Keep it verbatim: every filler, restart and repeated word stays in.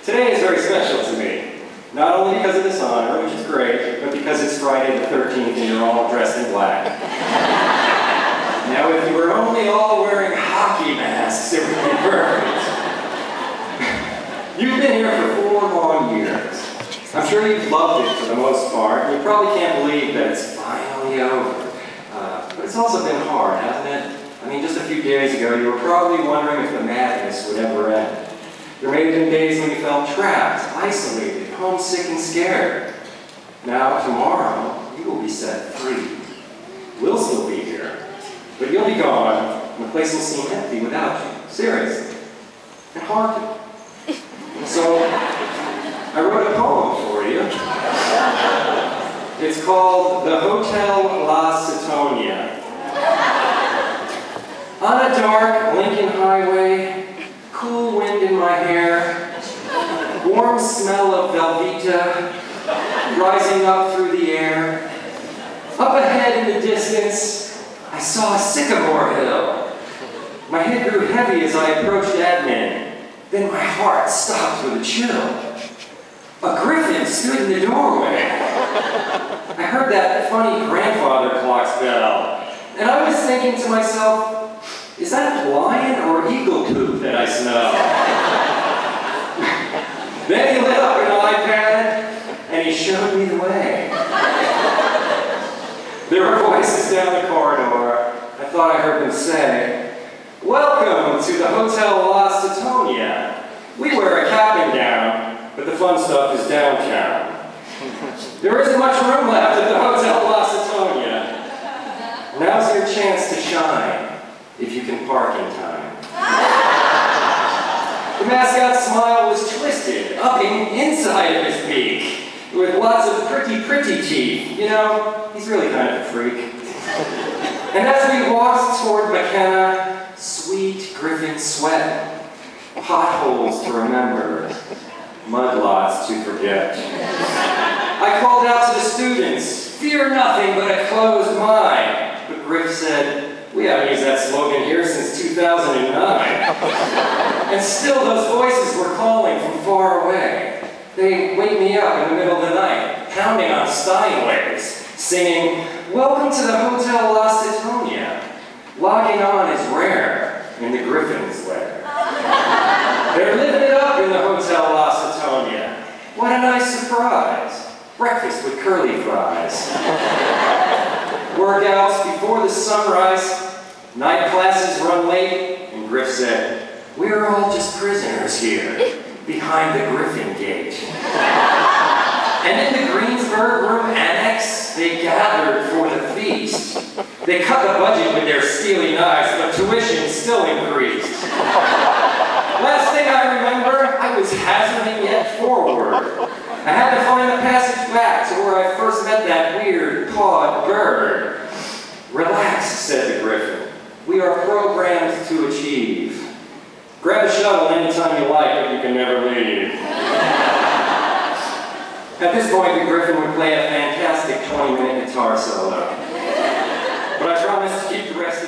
Today is very special to me, not only because of this honor, which is great, but because it's Friday the thirteenth and you're all dressed in black. Now, if you were only all wearing hockey masks, it would be perfect. You've been here for four long years. I'm sure you've loved it for the most part. You probably can't believe that it's finally over. Uh, but it's also been hard, hasn't it? I mean, just a few days ago, you were probably wondering if the madness would ever end. There may have been days when you felt trapped, isolated, homesick, and scared. Now, tomorrow, you will be set free. We'll still be here, but you'll be gone, and the place will seem empty without you. Seriously. And haunted. So, I wrote a poem for you. It's called the Hotel La Setonia. On a dark Lincoln highway, cool wind in my hair, warm smell of Velveeta rising up through the air. Up ahead in the distance, I saw a sycamore hill. My head grew heavy as I approached admin. Then my heart stopped with a chill. A griffin stood in the doorway. I heard that funny grandfather clock's bell, and I was thinking to myself, is that lion or eagle poop that I smell? Then he lit up an iPad, and he showed me the way. There were voices down the corridor. I thought I heard them say, "Welcome to the Hotel La Setonia. We wear a cap and gown, but the fun stuff is downtown. There isn't much room left at the Hotel La Setonia. Now's your chance to shine, if you can park in time." The mascot's smile was twisted, upping inside of his beak, with lots of pretty, pretty teeth. You know, he's really kind of a freak. And as we walked toward McKenna, sweet griffin sweat, potholes to remember, mudlots to forget. I called out to the students, "Fear nothing but a closed mind." But Griff said, "We haven't used that slogan here since two thousand nine. And still those voices were calling from far away. They wake me up in the middle of the night, pounding on Steinways, singing, "Welcome to the Hotel La Setonia. Logging on is rare in the Griffin's lair." They're living it up in the Hotel La Setonia. What a nice surprise. Breakfast with curly fries. Workouts before the sunrise. Night classes run late. And Griff said, "We're all just prisoners here, behind the Griffin Gate." And in the Greensburg Room Annex, they gathered for the feast. They cut the budget with their steely knives, but tuition still increased. Last thing I remember, I was hazarding yet forward. I had to find the passage back to where I first met that weird pawed bird. "Relax," said the Griffin. "We are programmed to achieve. Grab a shuttle anytime you like, but you can never leave." At this point, the Griffin would play a fantastic twenty minute guitar solo. But I promised to keep the rest